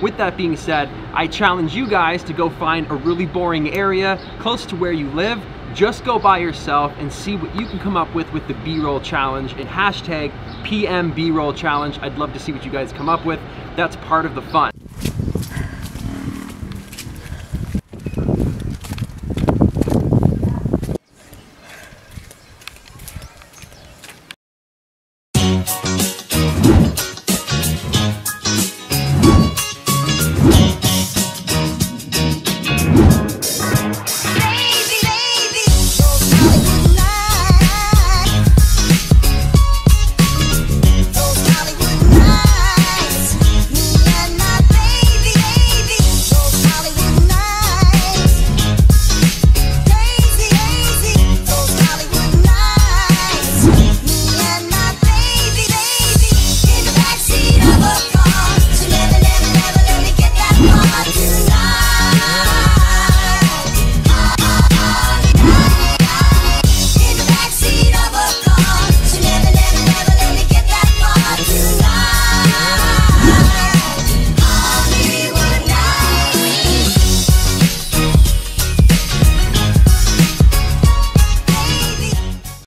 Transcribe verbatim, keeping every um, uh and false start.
with that being said, I challenge you guys to go find a really boring area close to where you live. Just go by yourself and see what you can come up with with the B-roll challenge and hashtag P M B roll challenge. I'd love to see what you guys come up with. That's part of the fun.